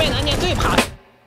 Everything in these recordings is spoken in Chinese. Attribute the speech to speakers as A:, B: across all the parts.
A: 最难念最怕。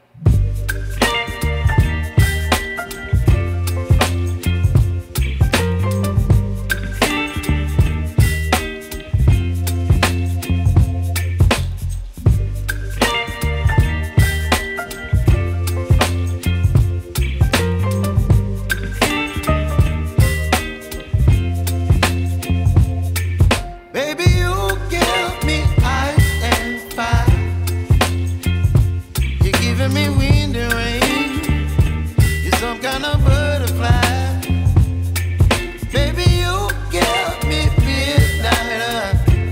B: Me wind and rain, you're some kind of butterfly. Baby, you give me midnight.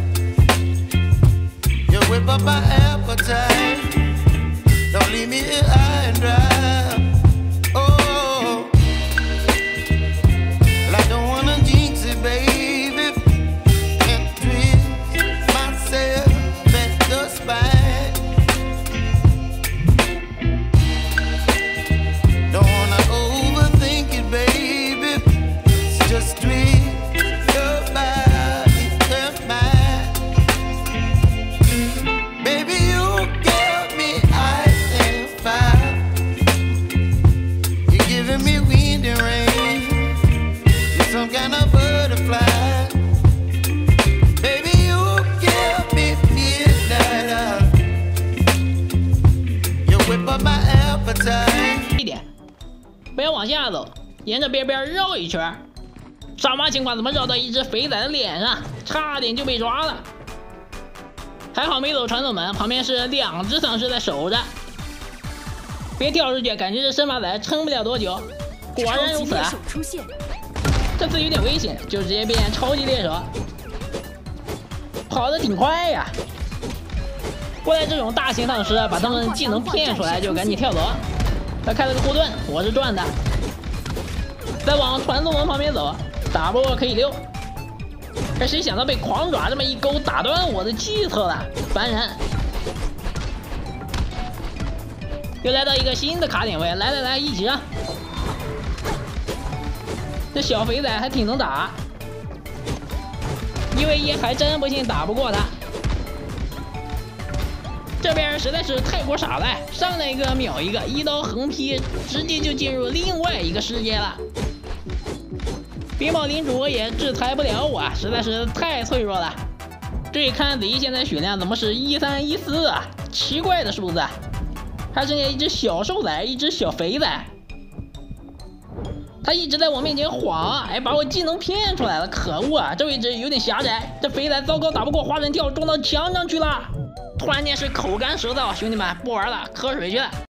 B: You whip up my appetite. Don't leave me here high and dry. Oh, well, I don't wanna jinx it, baby, and twist myself at the spine. Just twist your body and mine. Baby, you give me ice and fire. You're giving me wind and rain. You're some kind of butterfly. Baby, you give me midnight. You whip up my appetite.
A: 一点，不要往下走，沿着边边绕一圈。 什么情况？怎么绕到一只肥仔的脸上？差点就被抓了。还好没走传送门，旁边是2只丧尸在守着。别跳出去，感觉这生发仔撑不了多久。果然如此啊！这次有点危险，就直接变超级猎手，跑得挺快呀。过来这种大型丧尸，把他们技能骗出来就赶紧跳走。他开了个护盾，我是赚的。再往传送门旁边走。 打不过可以溜，可谁想到被狂爪这么一勾，打断我的计策了，烦人！又来到一个新的卡点位，来，一起上！这小肥仔还挺能打，1v1还真不信打不过他。这边实在是太过傻了，上来一个秒一个，一刀横劈，直接就进入另外一个世界了。 冰雹领主也制裁不了我，实在是太脆弱了。这看仔细，现在血量怎么是1314啊？奇怪的数字，还剩下一只小瘦仔，一只小肥仔。他一直在我面前晃，哎，把我技能骗出来了，可恶啊！这位置有点狭窄，这肥仔糟糕，打不过花神跳，撞到墙上去了。突然间是口干舌燥，兄弟们不玩了，喝水去了。